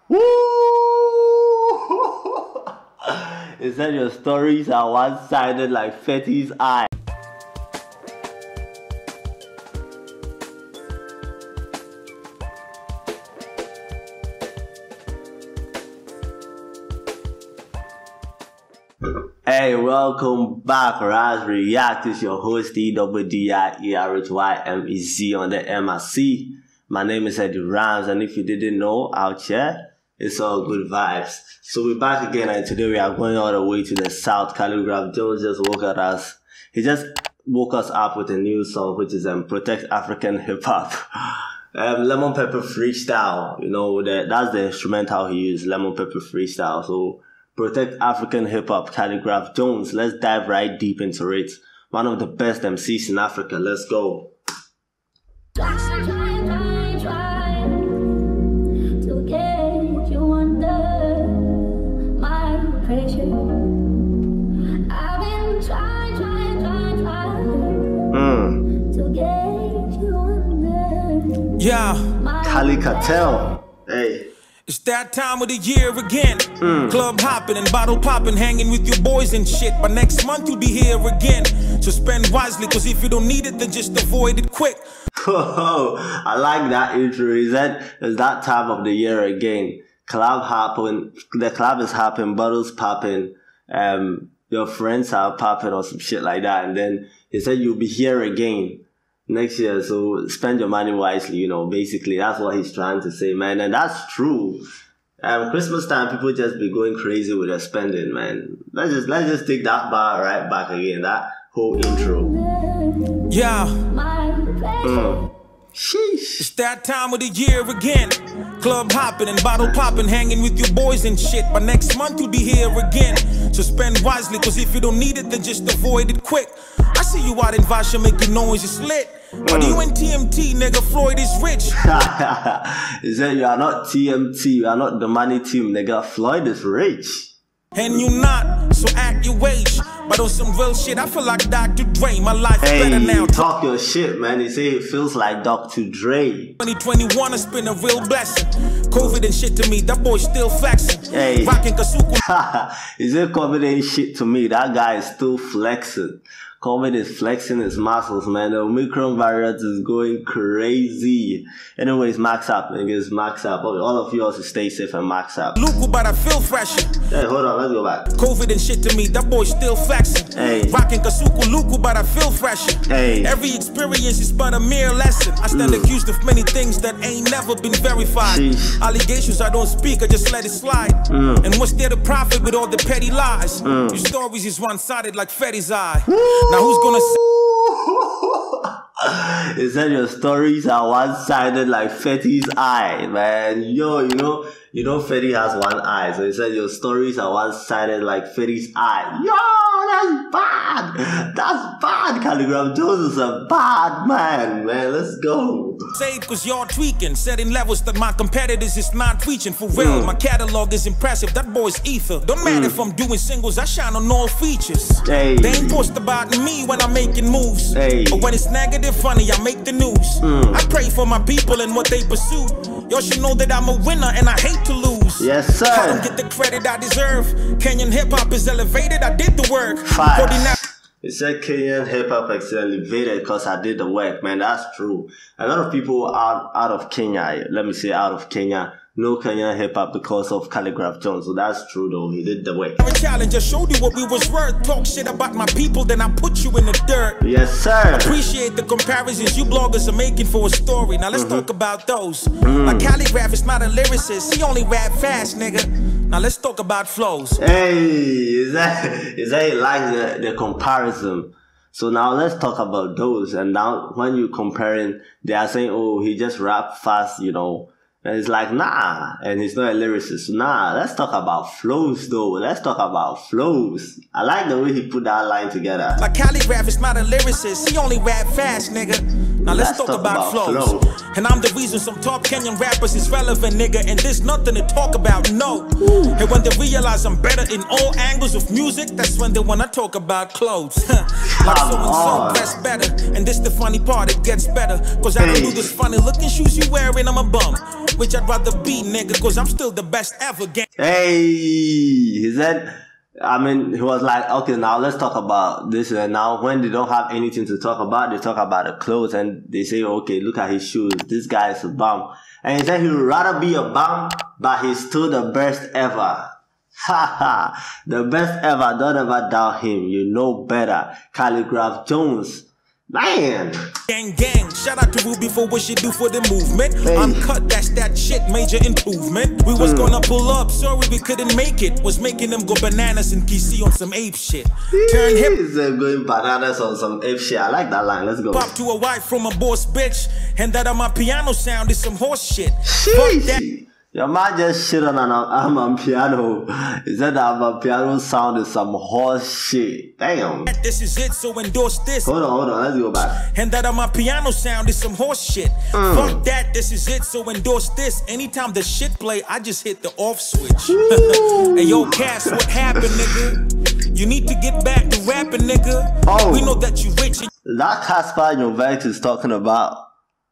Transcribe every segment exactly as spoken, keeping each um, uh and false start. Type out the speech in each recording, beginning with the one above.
Woo! It said your stories are one-sided like Fetty's eye. Hey, welcome back, Raz React. It's your host, E W D I E R H Y M E Z on the M R C. My name is Eddie Rams, and if you didn't know, out here, it's all good vibes. So we're back again, and today we are going all the way to the south. Khaligraph Jones just woke at us. He just woke us up with a new song, which is um, Protect African Hip Hop. Um, Lemon Pepper Freestyle, you know, the, that's the instrumental he used, Lemon Pepper Freestyle. So Protect African Hip Hop, Khaligraph Jones. Let's dive right deep into it. One of the best M Cs in Africa. Let's go. Yeah, Cali Cartel. Hey. It's that time of the year again. Mm. Club hopping and bottle popping, hanging with your boys and shit. But next month you'll be here again. So spend wisely, cause if you don't need it, then just avoid it quick. Oh, I like that intro. Is that it's that time of the year again? Club hopping, the club is hopping, bottles popping, um, your friends are popping or some shit like that. And then he said you'll be here again next year, so spend your money wisely, you know, basically. That's what he's trying to say, man. And that's true. Um, Christmas time, people just be going crazy with their spending, man. Let's just, let's just take that bar right back again, that whole intro. Yeah. Mm. Sheesh. It's that time of the year again. Club hopping and bottle popping, hanging with your boys and shit. But next month you'll be here again. So spend wisely, cause if you don't need it, then just avoid it quick. I see you out in Vasha making noise, it's lit. But mm. you in T M T, nigga, Floyd is rich. He said you are not T M T, you are not the money team, nigga. Floyd is rich. And you not, so act your wage. But on some real shit, I feel like Doctor Dre. My life hey, is better now. Talk your shit, man. He say it feels like Doctor Dre. twenty twenty-one has been a real blessing. COVID and shit to me, that boy still flexing. Hey. Rocking Kasuku. He said COVID ain't shit to me. That guy is still flexing. COVID is flexing his muscles, man. The Omicron variant is going crazy. Anyways, max up, niggas, max up. All of you also stay safe and max up. Luku, but I feel fresher. Hey, hold on, let's go back. COVID and shit to me, that boy still flexing. Hey. Rocking Kasuku, Luku, but I feel fresher. Hey. Every experience is but a mere lesson. I stand mm. accused of many things that ain't never been verified. Sheesh. Allegations I don't speak, I just let it slide. Mm. And what's there to profit with all the petty lies? Mm. Your stories is one-sided like Fetty's eye. Now who's gonna say? He said your stories are one-sided like Fetty's eye, man. Yo, you know, you know Fetty has one eye, so he said your stories are one-sided like Fetty's eye. Yo, that's bad. That's bad. Khaligraph Jones is a bad man, man. Let's go. Say it cause y'all tweaking, setting levels that my competitors is not reaching. For real, mm. my catalog is impressive, that boy's ether. Don't matter mm. if I'm doing singles, I shine on all features. Hey. They ain't post about me when I'm making moves. Hey. But when it's negative, funny, I make the news. Mm. I pray for my people and what they pursue. Y'all should know that I'm a winner and I hate to lose. Yes, sir. I don't get the credit I deserve. Kenyan hip-hop is elevated, I did the work. Five. He said Kenyan hip-hop is elevated because I did the work, man. That's true. A lot of people out, out of Kenya, let me say out of Kenya, know Kenyan hip-hop because of Khaligraph Jones. So that's true, though. He did the work. I'm a challenge. I showed you what we was worth. Talk shit about my people, then I put you in the dirt. Yes, sir. Appreciate the comparisons you bloggers are making for a story. Now let's mm-hmm. talk about those. Mm. My Khaligraph is not a lyricist. He only rap fast, nigga. Now let's talk about flows. Hey, is that, is that he likes the, the comparison? So now let's talk about those. And now when you're comparing, they are saying, oh, he just rap fast, you know. And it's like, nah, and he's not a lyricist. Nah, let's talk about flows though. Let's talk about flows. I like the way he put that line together. My Khaligraph is not a lyricist. He only rap fast, nigga. Now let's, let's talk, talk about, about flows. Flow. And I'm the reason some top Kenyan rappers is relevant, nigga. And there's nothing to talk about, no. Ooh. And when they realize I'm better in all angles of music, that's when they wanna talk about clothes. Like so-and-so dress better. And this the funny part, it gets better. Cause I don't do this funny looking shoes you wearing, I'm a bum. which I'd rather be, nigga, cause I'm still the best ever. Gang. Hey, he said, I mean, he was like, okay, now let's talk about this. And now when they don't have anything to talk about, they talk about the clothes and they say, okay, look at his shoes. This guy is a bum. And he said he would rather be a bum, but he's still the best ever. Ha ha, the best ever. Don't ever doubt him. You know better. Khaligraph Jones. Man. Gang, gang. Shout out to Ruby for what she do for the movement. Hey. Uncut, that's that shit. Major improvement. We was mm. gonna pull up. Sorry we couldn't make it. Was making them go bananas in K C on some ape shit. Turn hip. He's uh, going bananas on some ape shit. I like that line. Let's go. Pop to a wife from a boss bitch. And that on my piano sound is some horse shit. Sheesh. Fuck that. Your man just shit on an Alman piano. He said that Alman piano sound is some horse shit. Damn. This is it, so endorse this. Hold on, hold on, let's go back. And that on my piano sound is some horse shit. Mm. Fuck that, this is it, so endorse this. Anytime the shit play, I just hit the off switch. Hey yo, Cass, what happened, nigga? You need to get back to rapping, nigga. Oh. We know that you rich. That Casper your vex is talking about.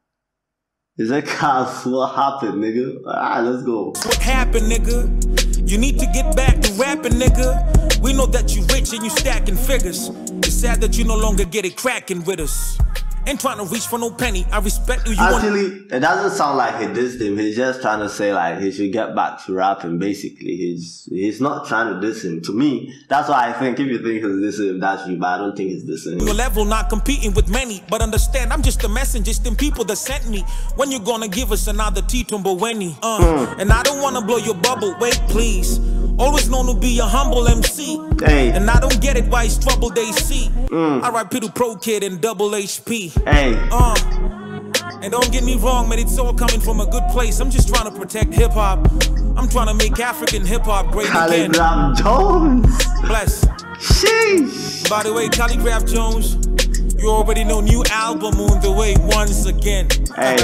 Is that Cass? What happened, nigga? Alright, let's go. What happened, nigga? You need to get back to rapping, nigga. We know that you rich and you stacking figures. It's sad that you no longer get it cracking with us. Ain't trying to reach for no penny. I respect you. you Actually, it doesn't sound like he dissed him. He's just trying to say like he should get back to rapping. Basically, he's he's not trying to diss him. To me, that's why I think if you think he's dissing him, that's you. But I don't think he's dissing him. Your level, not competing with many, but understand I'm just a messenger. Just them people that sent me. When you gonna give us another Titumbo Wenny? Uh, mm. And I don't wanna blow your bubble. Wait, please. Always known to be a humble M C. Hey. And I don't get it why it's trouble they see. Mm. I write Piddle Pro Kid and double H P. Hey. Uh, and don't get me wrong, man, it's all coming from a good place. I'm just trying to protect hip hop. I'm trying to make African hip hop great again. Khaligraph Jones. Bless. Sheesh. By the way, Khaligraph Jones, you already know new album on the way once again. Hey.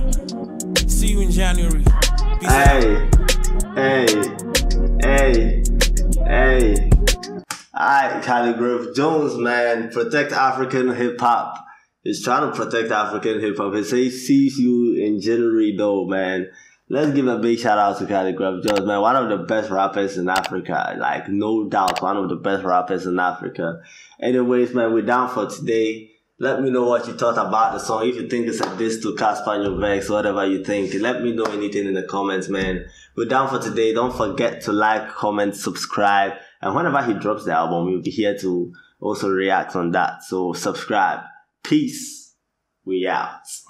See you in January. Peace hey. out. Hey. Hey, hey. Alright, Khaligraph Jones, man. Protect African hip hop. He's trying to protect African hip hop. He says he sees you in January though, man. Let's give a big shout out to Khaligraph Jones, man. One of the best rappers in Africa. Like, no doubt, one of the best rappers in Africa. Anyways, man, we're down for today. Let me know what you thought about the song. If you think it's a diss to Casper your Vex, whatever you think, let me know anything in the comments, man. We're down for today. Don't forget to like, comment, subscribe. And whenever he drops the album, we'll be here to also react on that. So subscribe. Peace. We out.